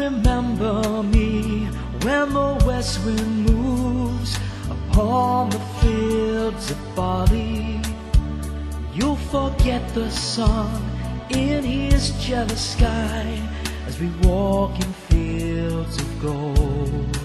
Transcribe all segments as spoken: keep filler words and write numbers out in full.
remember me when the west wind moves upon the fields of barley. You'll forget the sun in his jealous sky as we walk in fields of gold.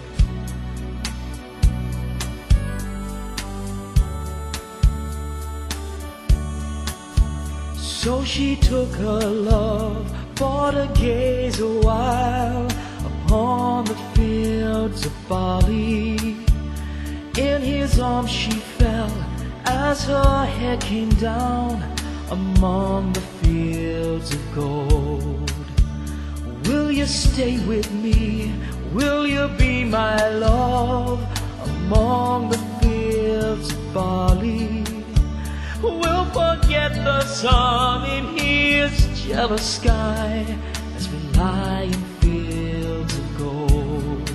So she took her love for to gaze a while upon the fields of barley. In his arms she fell as her head came down among the fields of gold. Will you stay with me? Will you be my love among the fields of barley? We'll forget the sun in his jealous sky as we lie in fields of gold.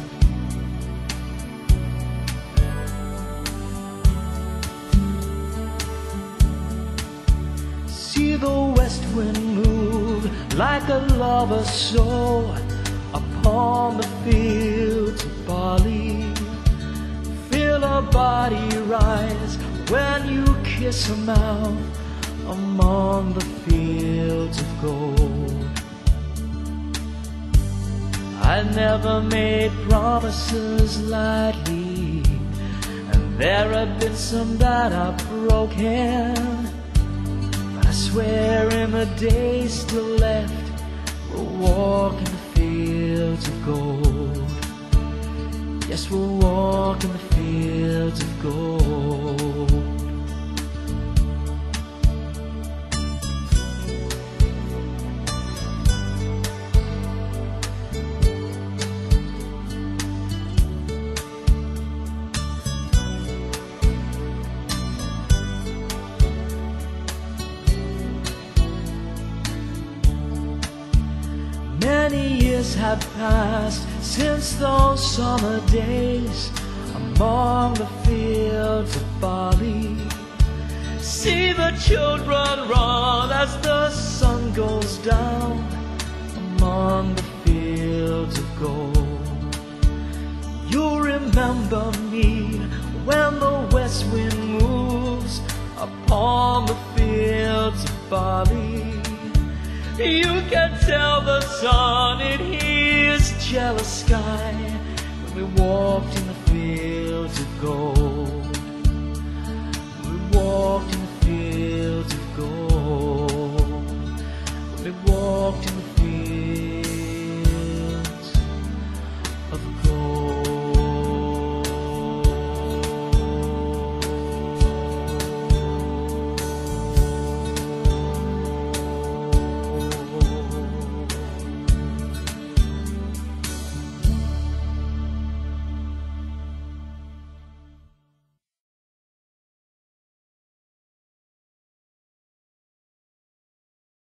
See the west wind move like a lover's soul upon the fields of barley. Feel her body rise when you kiss her mouth among the fields of gold. I never made promises lightly, and there have been some that I've broken. But I swear in the days still left, we'll walk in the fields of gold. Yes, we'll walk in the fields of gold. Many years have passed since those summer days among the fields of barley. See the children run as the sun goes down among the fields of gold. You'll remember me when the west wind moves upon the fields of barley. You can tell the sun in his jealous sky when we walked in the fields of gold.